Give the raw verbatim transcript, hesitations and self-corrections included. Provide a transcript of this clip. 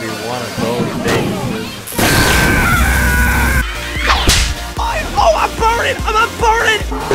be one of those days. Oh, I'm burning! I'm, I'm burning!